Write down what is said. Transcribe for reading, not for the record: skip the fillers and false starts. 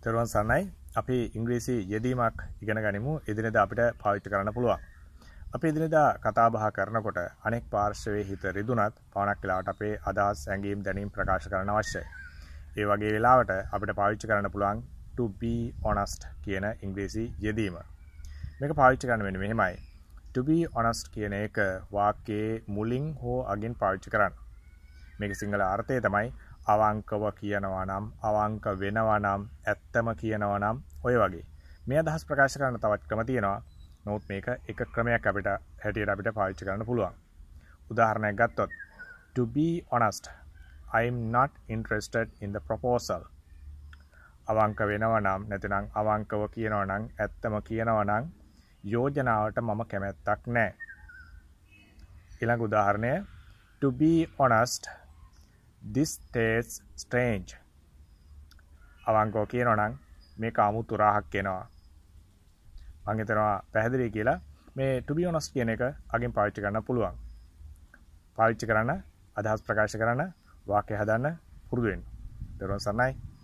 තෙරුවන් සරණයි. අපි ඉංග්‍රීසි යෙදීමක් ඉගෙන ගනිමු. එදිනෙදා අපිට පාවිච්චි කරන්න පුළුවන්. අපි එදිනෙදා කතා බහ කරනකොට අනෙක් පාර්ශවයේ හිත රිදුනත් පවණක් වෙලාවට අපේ අදහස් ඇඟීම් දැනීම් ප්‍රකාශ කරන්න අවශ්‍යයි. ඒ වගේ වෙලාවට අපිට පාවිච්චි කරන්න පුළුවන් to be honest කියන ඉංග්‍රීසි යෙදීම. මේක පාවිච්චි කරන්න වෙන්නේ මෙහෙමයි. to be honest කියන එක වාක්‍යයේ මුලින් හෝ අගින් පාවිච්චි කරන්න. මේක සිංහල අර්ථය තමයි අවංකව කියනවා නම්, අවංක වෙනවා නම්, ඇත්තම කියනවා නම් ඔය වගේ. මේ අදහස් ප්‍රකාශ කරන්න තවත් ක්‍රම තියෙනවා. නමුත් මේක එක ක්‍රමයක් අපිට පාවිච්චි කරන්න පුළුවන්. උදාහරණයක් ගත්තොත් to be honest, I am not interested in the proposal. අවංක වෙනවා නම් නැත්නම් අවංකව කියනවා නම්, ඇත්තම කියනවා නම් යෝජනාවට මම කැමැත්තක් නැහැ. ඊළඟ උදාහරණය to be honest, this tastes strange. අවංකව කියනවා නම් මේක අමුතු රහක් එනවා. මම හිතනවා පැහැදිලි කියලා. මේ to be honest කියන එක අගින් පාවිච්චි කරන්න පුළුවන්. පාවිච්චි කරන්න, අදහස් ප්‍රකාශ කරන්න, වාක්‍ය හදන්න පුරුදු වෙන්න. දරුවන් සරණයි.